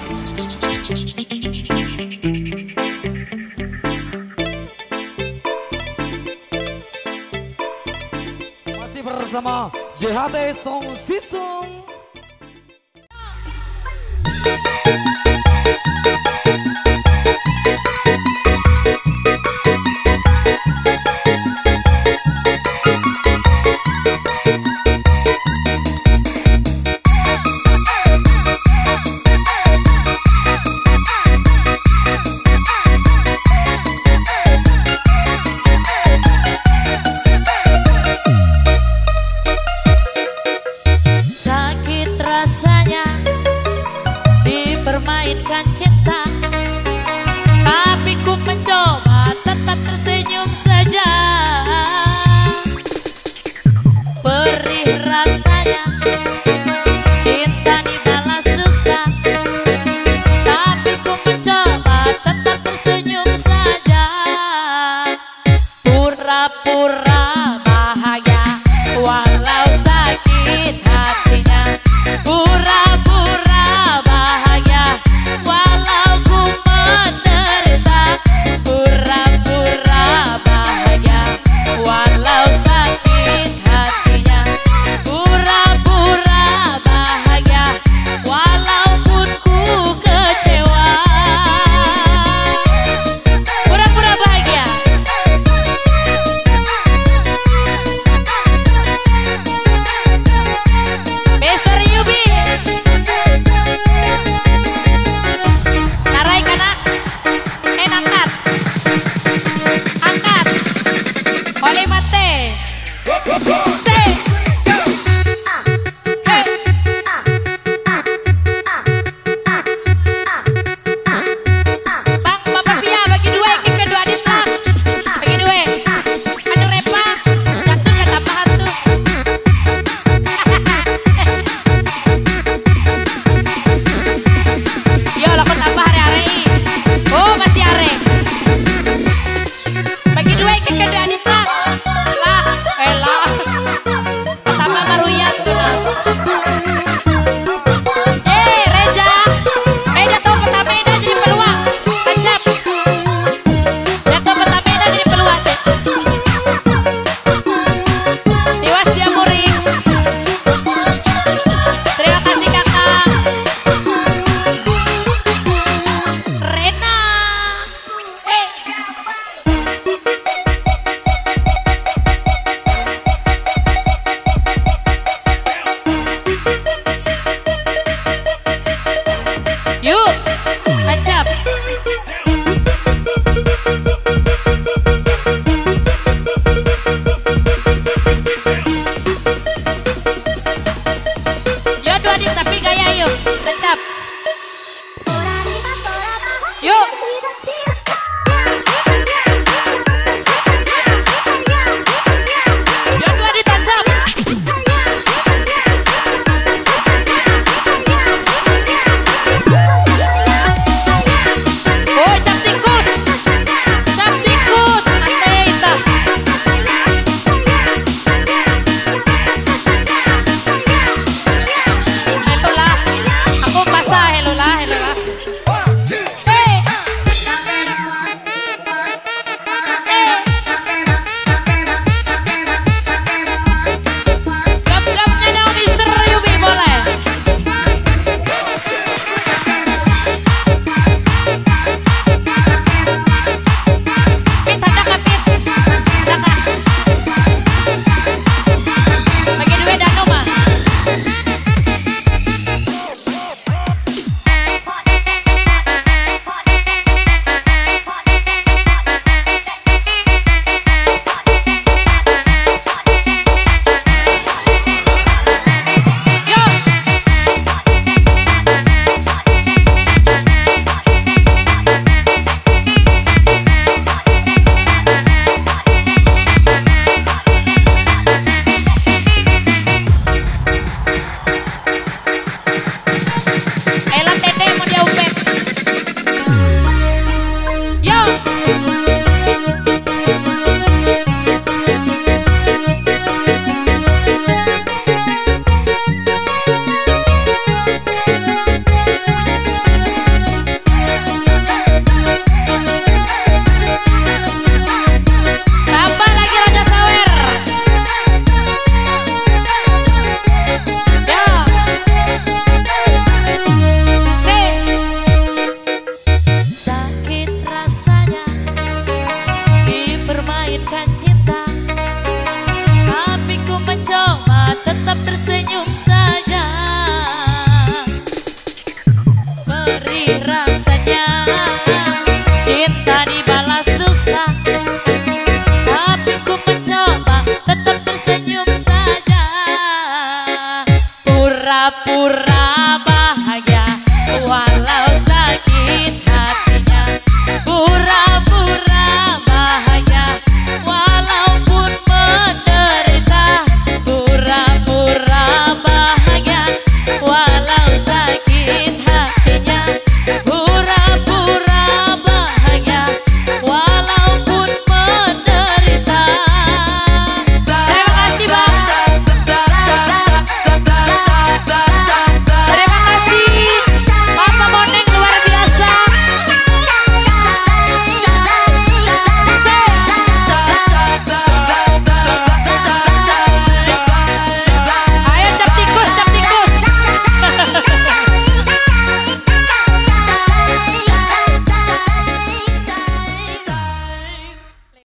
Masih bersama JHT Sound System. Mainkan cinta, tapi ku mencoba tetap tersenyum saja. Perih rasanya cinta dibalas dusta, tapi ku mencoba tetap tersenyum saja. Pura-pura bahagia walau sakit hatinya, pura-pura bahagia walau ku menderita, pura-pura bahagia walau sakit hatinya, pura-pura bahagia walaupun ku kecewa. Pura-pura bahagia. Mister Yubi narai kanan, angkat, angkat, oleh mate, say, hey. Bang, Bapak Pia bagi dua, ikut kedua adit lah, bagi dua, aduh repa, jatuh kata pahan tuh. Yo, laku tambah hari-hari. Oh, masih are. Bagi dua ikut kedua adit lah. Lah, elah. Pertama maruyan tuh lah. Reja. Jatuh pertama Eda jadi peluang. Tancap. Jatuh pertama Eda jadi peluang. Tiwas dia muring. Terima kasih kakak. Rena. Yuk, tancap. Yo dua adit tapi gaya yuk, tancap.